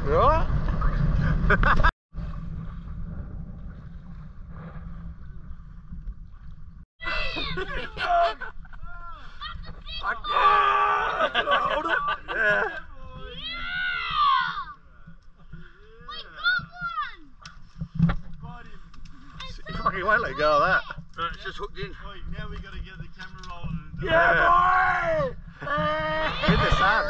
You alright? Hold it. Yeah. You fucking won't let go of that. No, it's just hooked in. Wait, now we gotta get the camera rolling. Yeah, boy! In the sun.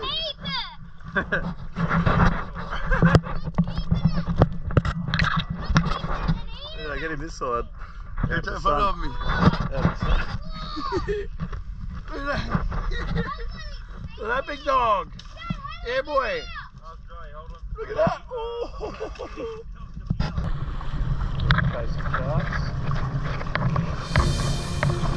Yeah, get him this side. You're taking photo of me. Look at that big dog. Yeah, boy. Look at that. Oh. Okay, some sharks.